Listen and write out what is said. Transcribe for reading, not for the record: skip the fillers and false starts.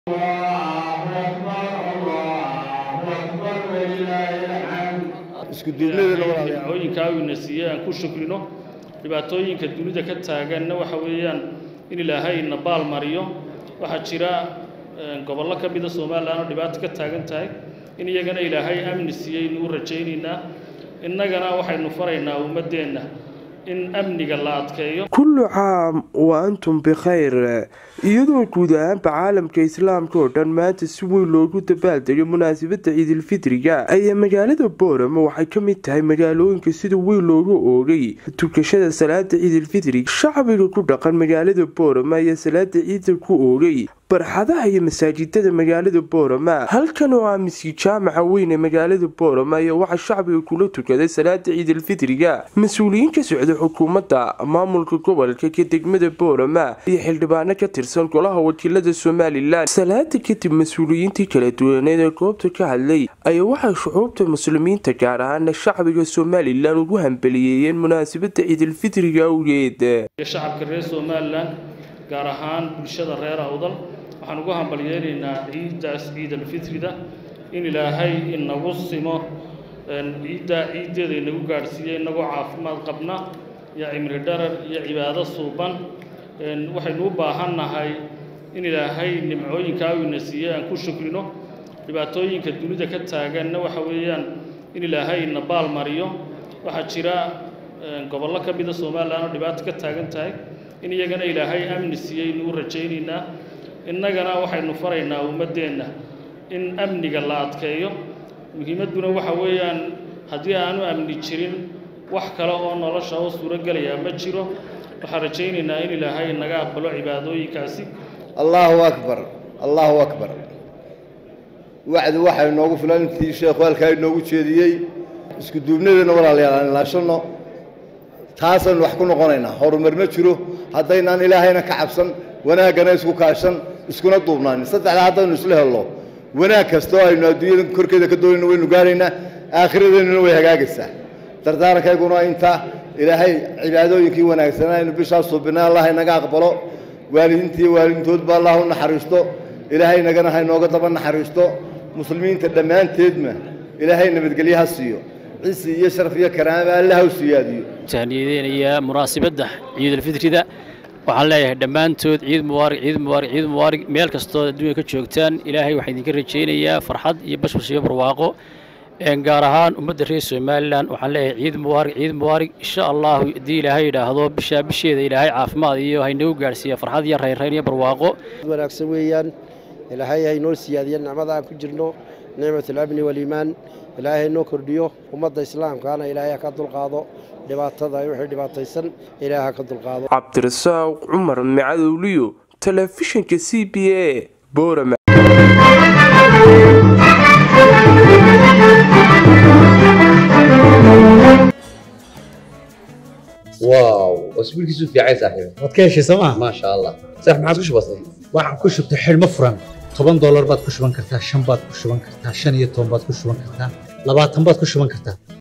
isku duubnida hooyinka ay nasiiyaan ku shukrino dhibaatooyinka dunida ka taaganna waxa weeyaan in Ilaahay nabaal mariyo waxa jira gobollo ka mid ah Soomaaliland oo dhibaato ka taagan tahay in iyagana Ilaahay amni siiyay inuu rajaynayna innagana waxaynu faraynaa ummadeena in amniga la adkeeyo kullu caam wa antum bikhair iyadoo guud ahaan caalamka islaamka oo dhan maanta si weyn loogu dabaaldegay munaasabadda Ciidul Fitriga ayaa magaalada Boorama waxay ka mid tahay magaalooyinka sida weyn loogu oogay tukashada salaada Ciidul Fitri shacbiga ku dhaqan magaalada Boorama ayaa salaada Ciidda ku oogay barxadaha iyo masaajidada magaalada Boorama halkan oo masjid jaamaca weyn ee magaalada Boorama ayaa waxa shacbiga kula tukaday salaada Ciidul Fitriga mas'uuliyiin ka socda xukuumadda maamulka gobolka ka degmada Boorama iyo xildhibaano ka tirsan golaha wakiilada Soomaaliland salaada kadib mas'uuliyiintii kala duwan ee goobta ka hadlay ayaa waxa shucuubta muslimiinta gaar ahaan shacbiga Soomaaliland ugu hambalyeeyeen munaasabadda Ciidul Fitriga awgeed shacabka reer Soomaaliland gaar ahaan bulshada reer Awdal waxaan ugu hambalyeeynaa Ciidul Fitriga in Ilaahay inagu simo ciideeda inagu gaarsiiyay inagoo caafimaad qabna ya cimri dharar iyo cibaado suuban waxaynu u baahanahay in Ilaahay nimcooyinka uu nasiiyay aan ku shukrino dhibaatooyinka dunida ka taaganna waxa weeyaan in Ilaahay nabaal mariyo waxa jira gobollo ka mid ah Soomaaliland oo dhibaato ka taagan tahay in iyagana Ilaahay amni siiyay inuu rajaynayna innagana waxaynu faraynaa ummadeena in amniga la adkeeyo muhiimaduna waxa weeyaan haddii aanu amni jirin wax kale oo nolosha oo suura galaya ma jiro waxaan rajaynaynaa in Ilaahay naga aqbalo cibaadooyinkaasi Allahu akbar wacdi waxa inoogu filan intii sheekhu halkaa inoogu jeediyay isku duubnidana walaalayaal la shano taasan wax ku noqonaynaa horumar ma jiro haddaynan Ilaahayna ka cabsan wanaagana isku kaashan iskuna duubnaan saddexda haddaynu isla helno wanaag kasta oo aynu adduunyada korkeeda ka doonayno waynu gaaraynaa aakhiradeennuna way hagaagaysaa dardaarankayaguna inta Ilaahay cibaadooyinkii wanaagsanaa inuu bishaas suubinaa Allah inaga aqbalo waalidiintii waalidintood baa Allah u naxariisto Ilaahay nagana ha inooga daba naxariisto muslimiinta dhammaanteedna Ilaahay nabadgelyaha siiyo ciise iyo sharaf iyo karaama Allah u siyaadiyo tahniyadeynaya munaasabadda Ciidul Fitriga waxaan leeyahay dhammaantood ciid mubaarak meel kasta oo adduunka ka joogtaan Ilaahay waxaan idinka rajaynayaa farxad iyo bashbash iyo barwaaqo gaar ahaan ummadda reer Soomaaliland waxaan leeyahay ciid mubaarak insha Allah hadii Ilaahay yiraahdo bisheeda Ilaahay caafimaad iyo haynagu gaarsiiyo farxad iyo reeyreyn iyo barwaaqo wanaagsan weeyaan Ilaahay ay noo siyaadiyo nicmada aan ku jirno nicmatul amni wal iimaan Ilaahay noo kordhiyo ummadda islaamkaana Ilaahay ka dulqaado dhibaatada ay wixii dhibaataysan Ilaahay ka dulqaado Cabdirasaaq Umar Macadowliyo telefishinka CBA Boorama واو واسبوعك في عين صاحبي wadkeeshi sama ما شاء الله صح ما عاد كش بسيط waxaan ku shubtay xilmo furan $10 baad ku shuban kartaa 5 baad ku shuban kartaa 15 baad ku shuban kartaa 20 baad ku shuban kartaa